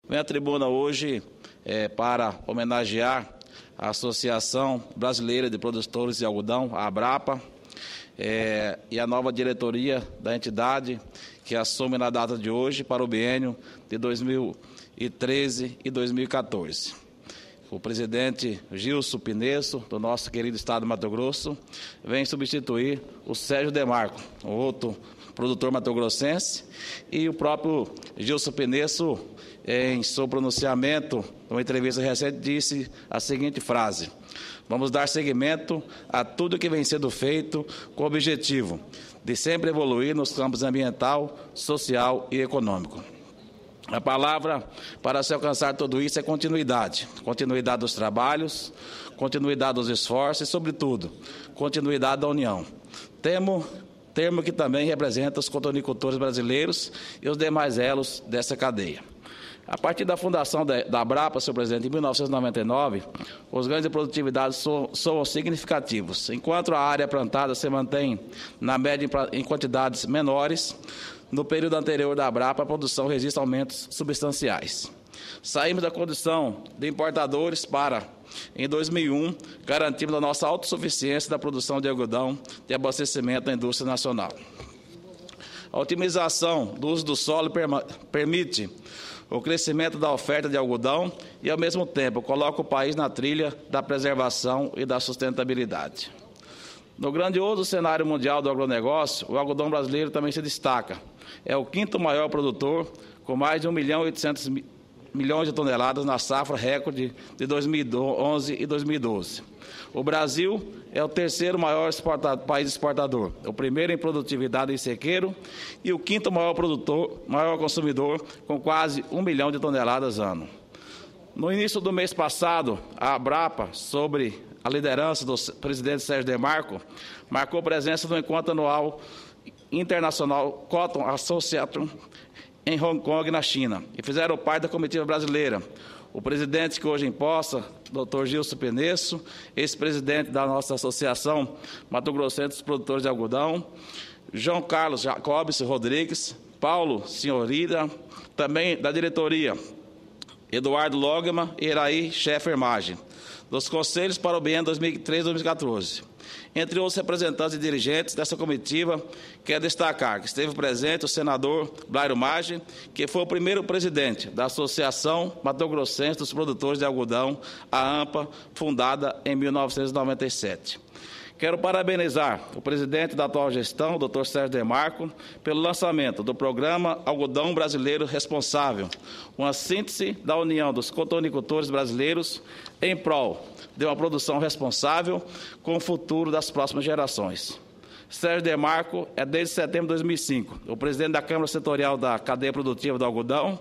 Venho à tribuna hoje para homenagear a Associação Brasileira de Produtores de Algodão, a ABRAPA, e a nova diretoria da entidade que assume na data de hoje para o biênio de 2013 e 2014. O presidente Gilson Pinesso, do nosso querido estado de Mato Grosso, vem substituir o Sérgio Demarco, outro produtor matogrossense, e o próprio Gilson Pinesso, em seu pronunciamento, numa entrevista recente, disse a seguinte frase: vamos dar seguimento a tudo que vem sendo feito com o objetivo de sempre evoluir nos campos ambiental, social e econômico. A palavra para se alcançar tudo isso é continuidade. Continuidade dos trabalhos, continuidade dos esforços e, sobretudo, continuidade da união. Termo que também representa os cotonicultores brasileiros e os demais elos dessa cadeia. A partir da fundação da ABRAPA, senhor presidente, em 1999, os ganhos de produtividade são significativos. Enquanto a área plantada se mantém, na média, em quantidades menores, no período anterior da ABRAPA, a produção registra aumentos substanciais. Saímos da condição de importadores para, em 2001, garantirmos a nossa autossuficiência da produção de algodão de abastecimento da indústria nacional. A otimização do uso do solo permite o crescimento da oferta de algodão e, ao mesmo tempo, coloca o país na trilha da preservação e da sustentabilidade. No grandioso cenário mundial do agronegócio, o algodão brasileiro também se destaca. É o quinto maior produtor, com mais de 1,8 milhão de toneladas na safra recorde de 2011 e 2012. O Brasil é o terceiro maior país exportador, o primeiro em produtividade em sequeiro e o quinto maior consumidor, com quase 1 milhão de toneladas ano. No início do mês passado, a ABRAPA, sob a liderança do presidente Sérgio Demarco, marcou presença no encontro anual internacional Cotton Association em Hong Kong, na China, e fizeram parte da comitiva brasileira o presidente que hoje empossa, Dr. Gilson Pinesso, ex-presidente da nossa Associação Mato Grossense dos Produtores de Algodão, João Carlos Jacobs Rodrigues, Paulo Senhorida, também da diretoria, Eduardo Logman e Iraí Schaeffer Maggi, dos conselhos para o biênio 2013 e 2014. Entre outros representantes e dirigentes dessa comitiva, quero destacar que esteve presente o senador Blairo Maggi, que foi o primeiro presidente da Associação Mato Grossense dos Produtores de Algodão, a AMPA, fundada em 1997. Quero parabenizar o presidente da atual gestão, o Dr. Sérgio Demarco, pelo lançamento do programa Algodão Brasileiro Responsável, uma síntese da união dos cotonicultores brasileiros em prol de uma produção responsável com o futuro das próximas gerações. Sérgio Demarco é, desde setembro de 2005, o presidente da Câmara Setorial da Cadeia Produtiva do Algodão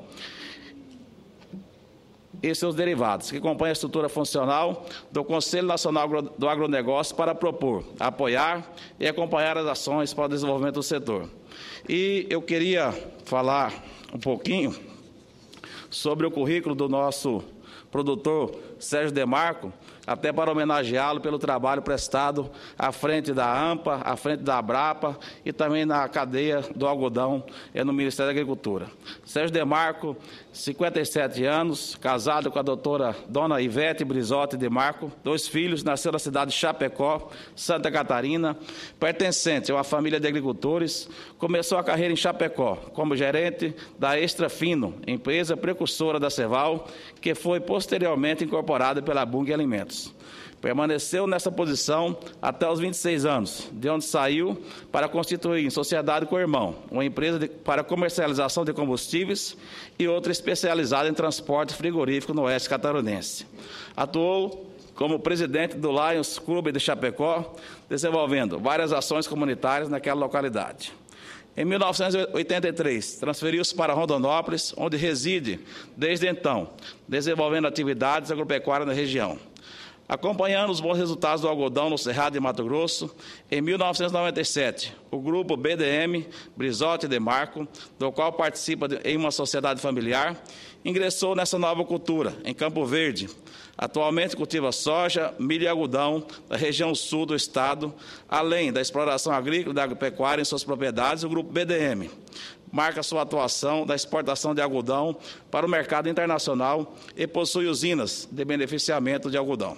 e seus derivados, que compõem a estrutura funcional do Conselho Nacional do Agronegócio para propor, apoiar e acompanhar as ações para o desenvolvimento do setor. E eu queria falar um pouquinho sobre o currículo do nosso produtor Sérgio Demarco, até para homenageá-lo pelo trabalho prestado à frente da AMPA, à frente da ABRAPA e também na cadeia do algodão no Ministério da Agricultura. Sérgio Demarco, 57 anos, casado com a doutora Dona Ivete Brizotti Demarco, 2 filhos, nasceu na cidade de Chapecó, Santa Catarina, pertencente a uma família de agricultores, começou a carreira em Chapecó como gerente da Extra Fino, empresa precursora da Ceval, que foi posteriormente incorporada pela Bunge Alimentos. Permaneceu nessa posição até os 26 anos, de onde saiu para constituir, em sociedade com o irmão, uma empresa para comercialização de combustíveis e outra especializada em transporte frigorífico no oeste catarinense. Atuou como presidente do Lions Clube de Chapecó, desenvolvendo várias ações comunitárias naquela localidade. Em 1983, transferiu-se para Rondonópolis, onde reside desde então, desenvolvendo atividades agropecuárias na região. Acompanhando os bons resultados do algodão no Cerrado de Mato Grosso, em 1997, o grupo BDM, Brizotti Demarco, do qual participa em uma sociedade familiar, ingressou nessa nova cultura, em Campo Verde. Atualmente cultiva soja, milho e algodão da região sul do estado, além da exploração agrícola e da agropecuária em suas propriedades, o grupo BDM, marca sua atuação da exportação de algodão para o mercado internacional e possui usinas de beneficiamento de algodão.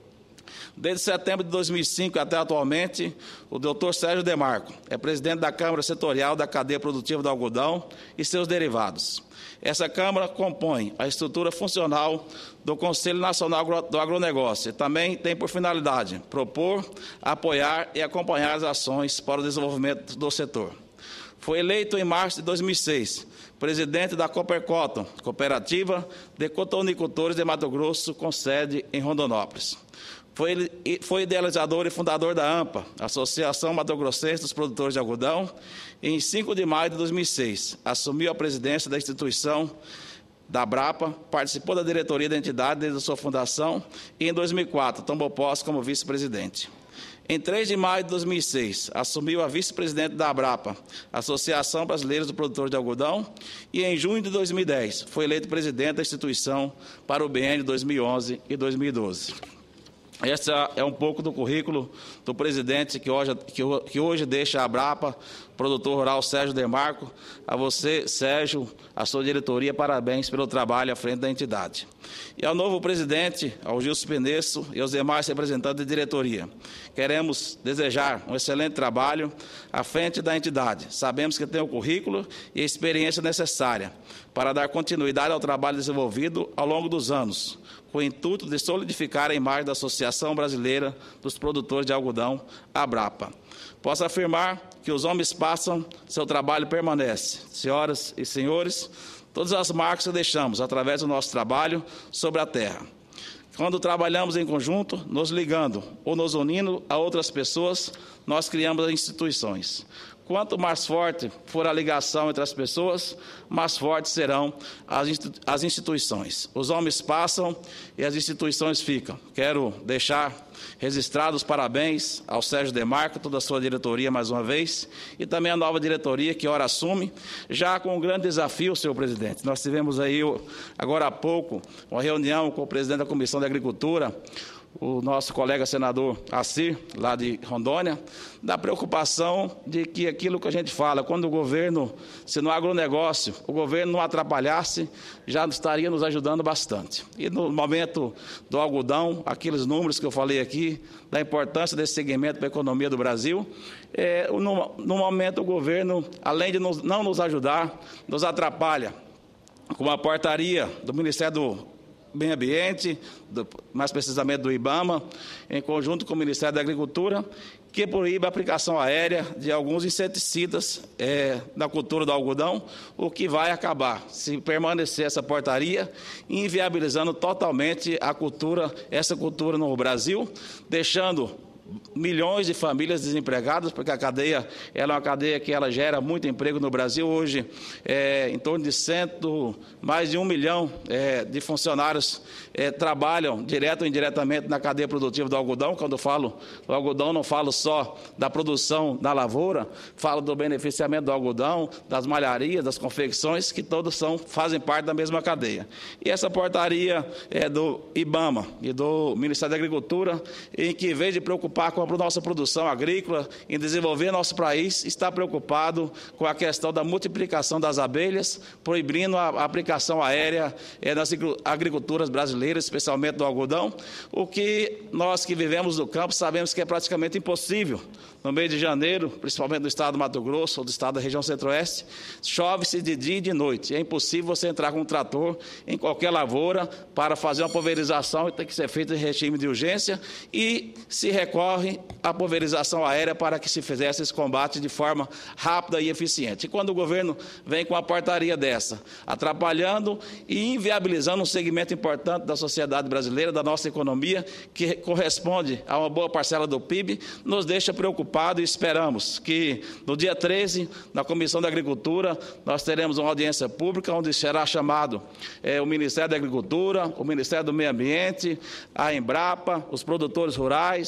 Desde setembro de 2005 até atualmente, o Dr. Sérgio Demarco é presidente da Câmara Setorial da Cadeia Produtiva do Algodão e seus derivados. Essa Câmara compõe a estrutura funcional do Conselho Nacional do Agronegócio e também tem por finalidade propor, apoiar e acompanhar as ações para o desenvolvimento do setor. Foi eleito em março de 2006 presidente da Coopercotton, Cooperativa de Cotonicultores de Mato Grosso, com sede em Rondonópolis. Foi idealizador e fundador da AMPA, Associação Mato Grossense dos Produtores de Algodão, e em 5 de maio de 2006 assumiu a presidência da instituição da Abrapa, participou da diretoria da entidade desde a sua fundação e, em 2004, tomou posse como vice-presidente. Em 3 de maio de 2006, assumiu a vice-presidente da Abrapa, Associação Brasileira dos Produtores de Algodão, e em junho de 2010 foi eleito presidente da instituição para o biênio 2011 e 2012. Esse é um pouco do currículo do presidente que hoje deixa a Abrapa, produtor rural Sérgio Demarco. A você, Sérgio, a sua diretoria, parabéns pelo trabalho à frente da entidade. E ao novo presidente, ao Gilson Penesso e aos demais representantes da diretoria, queremos desejar um excelente trabalho à frente da entidade. Sabemos que tem o currículo e a experiência necessária para dar continuidade ao trabalho desenvolvido ao longo dos anos, com o intuito de solidificar a imagem da Associação Brasileira dos Produtores de Algodão, Abrapa. Posso afirmar que os homens passam, seu trabalho permanece. Senhoras e senhores, todas as marcas que deixamos através do nosso trabalho sobre a terra. Quando trabalhamos em conjunto, nos ligando ou nos unindo a outras pessoas, nós criamos as instituições. Quanto mais forte for a ligação entre as pessoas, mais fortes serão as instituições. Os homens passam e as instituições ficam. Quero deixar registrados os parabéns ao Sérgio Demarco, toda a sua diretoria mais uma vez, e também a nova diretoria que ora assume, já com um grande desafio, senhor presidente. Nós tivemos aí, agora há pouco, uma reunião com o presidente da Comissão de Agricultura, o nosso colega senador Assir, lá de Rondônia, da preocupação de que aquilo que a gente fala, quando o governo, se no agronegócio, o governo não atrapalhasse, já estaria nos ajudando bastante. E no momento do algodão, aqueles números que eu falei aqui, da importância desse segmento para a economia do Brasil, no momento o governo, além de não nos ajudar, nos atrapalha com a portaria do Ministério do Meio Ambiente, mais precisamente do IBAMA, em conjunto com o Ministério da Agricultura, que proíbe a aplicação aérea de alguns inseticidas na cultura do algodão, o que vai acabar, se permanecer essa portaria, inviabilizando totalmente essa cultura no Brasil, deixando milhões de famílias desempregadas, porque a cadeia ela é uma cadeia que ela gera muito emprego no Brasil. Hoje, em torno de mais de 1 milhão de funcionários trabalham direto ou indiretamente na cadeia produtiva do algodão. Quando eu falo do algodão, não falo só da produção da lavoura, falo do beneficiamento do algodão, das malharias, das confecções, que todos fazem parte da mesma cadeia. E essa portaria é do IBAMA e do Ministério da Agricultura, em que, em vez de preocupar com a nossa produção agrícola, em desenvolver nosso país, está preocupado com a questão da multiplicação das abelhas, proibindo a aplicação aérea nas agriculturas brasileiras, especialmente do algodão, o que nós que vivemos no campo sabemos que é praticamente impossível. No mês de janeiro, principalmente no estado do Mato Grosso ou do estado da região centro-oeste, chove-se de dia e de noite. É impossível você entrar com um trator em qualquer lavoura para fazer uma pulverização, tem que ser feita em regime de urgência, e se recorre à pulverização aérea para que se fizesse esse combate de forma rápida e eficiente. E quando o governo vem com uma portaria dessa, atrapalhando e inviabilizando um segmento importante da sociedade brasileira, da nossa economia, que corresponde a uma boa parcela do PIB, nos deixa preocupados, e esperamos que no dia 13, na Comissão da Agricultura, nós teremos uma audiência pública onde será chamado o Ministério da Agricultura, o Ministério do Meio Ambiente, a Embrapa, os produtores rurais, a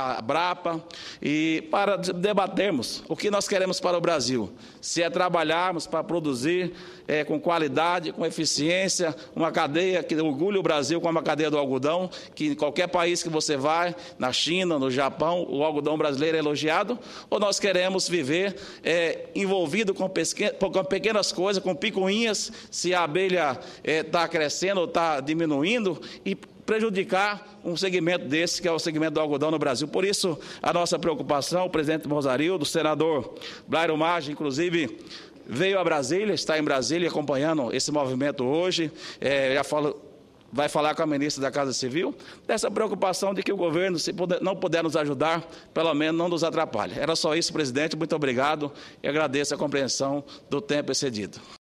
a Abrapa, e para debatermos o que nós queremos para o Brasil. Se é trabalharmos para produzir com qualidade, com eficiência, uma cadeia que orgulha o Brasil como a cadeia do algodão, que em qualquer país que você vai, na China, no Japão, o algodão brasileiro é elogiado, ou nós queremos viver envolvido com pequenas coisas, com picuinhas, se a abelha está crescendo ou está diminuindo, e prejudicar um segmento desse, que é o segmento do algodão no Brasil. Por isso, a nossa preocupação, o presidente Rosarildo, o senador Blairo Maggi, inclusive, veio a Brasília, está em Brasília acompanhando esse movimento hoje, vai falar com a ministra da Casa Civil, dessa preocupação de que o governo, se não puder nos ajudar, pelo menos não nos atrapalhe. Era só isso, presidente, muito obrigado e agradeço a compreensão do tempo excedido.